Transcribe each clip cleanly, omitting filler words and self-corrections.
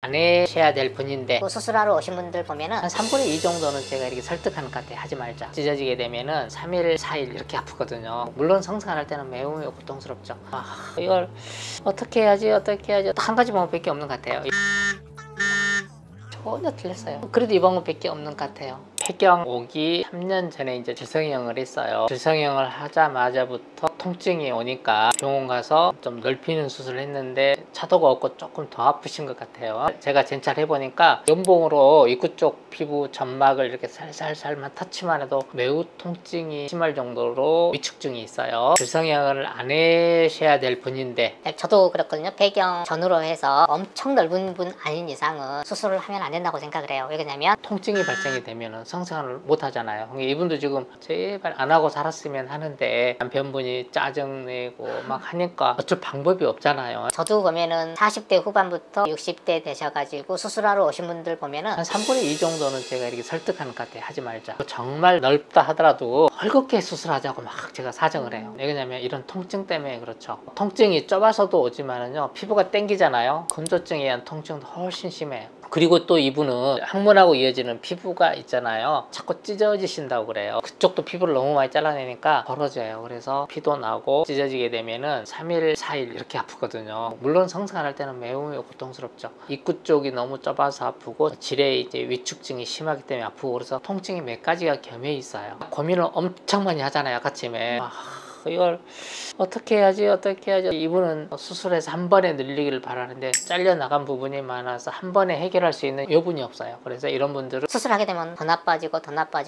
안 하셔야 될 분인데 또 수술하러 오신 분들 보면은 한 3분의 2 정도는 제가 이렇게 설득하는 것 같아요. 하지 말자. 찢어지게 되면은 3일, 4일 이렇게 아프거든요. 물론 성생활 할 때는 매우 고통스럽죠. 이걸 어떻게 해야지 한 가지 방법밖에 없는 것 같아요. 전혀 틀렸어요. 그래도 이 방법밖에 없는 것 같아요. 폐경 오기 3년 전에 이제 질성이형을 했어요. 질성이형을 하자마자부터 통증이 오니까 병원 가서 좀 넓히는 수술을 했는데 차도가 없고 조금 더 아프신 것 같아요. 제가 젠찰 해보니까 연봉으로 입구 쪽 피부 점막을 이렇게 살살살만 터치만 해도 매우 통증이 심할 정도로 위축증이 있어요. 질성이형을 안 하셔야 될 분인데 저도 그렇거든요. 폐경 전후로 해서 엄청 넓은 분 아닌 이상은 수술을 하면 안 된다고 생각을 해요. 왜 그러냐면 통증이 발생이 되면 성생활을 못 하잖아요. 이분도 지금 제발 안 하고 살았으면 하는데 남편분이 짜증내고 막 하니까 어쩔 방법이 없잖아요. 저도 보면은 40대 후반부터 60대 되셔가지고 수술하러 오신 분들 보면은 한 3분의 2 정도는 제가 이렇게 설득하는 것 같아요. 하지 말자. 정말 넓다 하더라도 헐겁게 수술하자고 막 제가 사정을 해요. 왜냐면 이런 통증 때문에 그렇죠. 통증이 좁아서도 오지만은요, 피부가 땡기잖아요. 건조증에 의한 통증도 훨씬 심해요. 그리고 또 이분은 항문하고 이어지는 피부가 있잖아요. 자꾸 찢어지신다고 그래요. 그쪽도 피부를 너무 많이 잘라내니까 벌어져요. 그래서 피도 나고 찢어지게 되면은 3일, 4일 이렇게 아프거든요. 물론 성생활할 때는 매우 고통스럽죠. 입구 쪽이 너무 좁아서 아프고 질에 이제 위축증이 심하기 때문에 아프고 그래서 통증이 몇 가지가 겸해 있어요. 고민을 엄청 많이 하잖아요. 아까쯤에. 이걸 어떻게 해야지 이분은 수술해서 한 번에 늘리기를 바라는데 잘려나간 부분이 많아서 한 번에 해결할 수 있는 여분이 없어요. 그래서 이런 분들은 수술하게 되면 더 나빠지고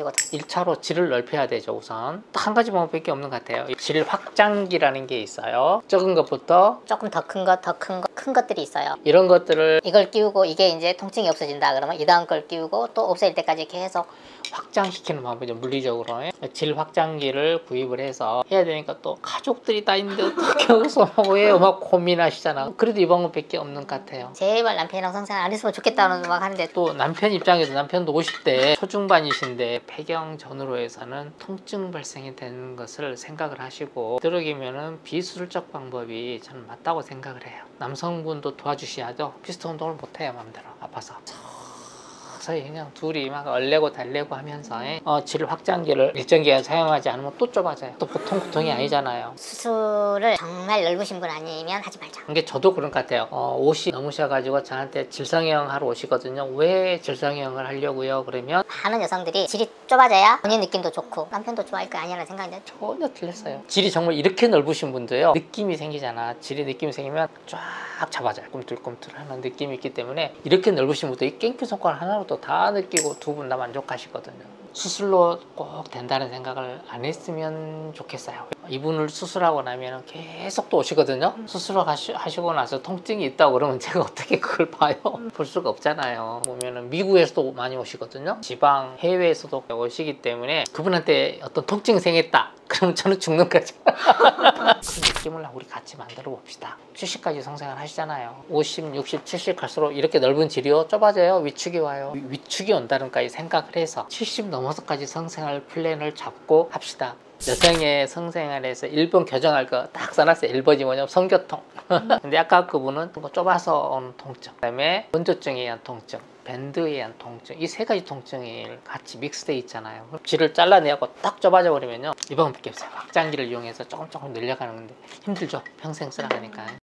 1차로 질을 넓혀야 되죠. 우선 한 가지 방법밖에 없는 것 같아요. 질 확장기라는 게 있어요. 적은 것부터 조금 더 큰 것, 큰 것들이 있어요. 이런 것들을 이걸 끼우고 이게 이제 통증이 없어진다 그러면 이 다음 걸 끼우고 또 없어질 때까지 계속 확장시키는 방법이죠. 물리적으로 질 확장기를 구입을 해서 해야 되니까 또 가족들이 다 있는데 어떻게 여기서 왜 막 고민하시잖아. 그래도 이 방법밖에 없는 것 같아요. 제발 남편이랑 성생활 안 했으면 좋겠다는 막 하는데 또 남편 입장에서 남편도 50대 초중반이신데 폐경 전후로 해서는 통증 발생이 되는 것을 생각을 하시고 되도록이면은 비수술적 방법이 저는 맞다고 생각을 해요. 남성분도 도와주셔야죠. 피스트 운동을 못해요. 마음대로 아파서. 서서히 그냥 둘이 막 얼레고 달래고 하면서 질 확장기를 일정 기간 사용하지 않으면 또 좁아져요. 또 보통 고통이 아니잖아요. 수술을 정말 넓으신 분 아니면 하지 말자. 이게 저도 그런 것 같아요. 50 넘으셔가지고 저한테 질성형 하러 오시거든요. 왜 질성형을 하려고요? 그러면 많은 여성들이 질이 좁아져야 본인 느낌도 좋고 남편도 좋아할 거 아니라는 생각인데 전혀 틀렸어요. 질이 정말 이렇게 넓으신 분도요, 느낌이 생기잖아. 질이 느낌이 생기면 쫙 잡아져요. 꿈틀꿈틀하는 느낌이 있기 때문에 이렇게 넓으신 분도 이 깽피 손가락 하나로도 다 느끼고 두 분 다 만족하시거든요. 수술로 꼭 된다는 생각을 안 했으면 좋겠어요. 이분을 수술하고 나면 계속 또 오시거든요. 수술하시고 나서 통증이 있다고 그러면 제가 어떻게 그걸 봐요? 볼 수가 없잖아요. 보면은 미국에서도 많이 오시거든요. 지방 해외에서도 오시기 때문에 그분한테 어떤 통증이 생겼다 그러면 저는 죽는 거죠. 그 느낌을 우리 같이 만들어 봅시다. 70까지 성생활 하시잖아요. 50, 60, 70 갈수록 이렇게 넓은 질이요 좁아져요. 위축이 와요. 위축이 온다는까지 생각을 해서 70 넘어서까지 성생활 플랜을 잡고 합시다. 여성의 성생활에서 1번 교정할 거 딱 써놨어요. 1번이 뭐냐면 성교통. 근데 아까 그분은 좁아서 오는 통증, 그 다음에 건조증에 의한 통증, 밴드에 의한 통증, 이 세 가지 통증이 같이 믹스되어 있잖아요. 질을 잘라내고 딱 좁아져 버리면요, 이 방법밖에 없어요. 확장기를 이용해서 조금 늘려가는 건데 힘들죠. 평생 쓰나가니까.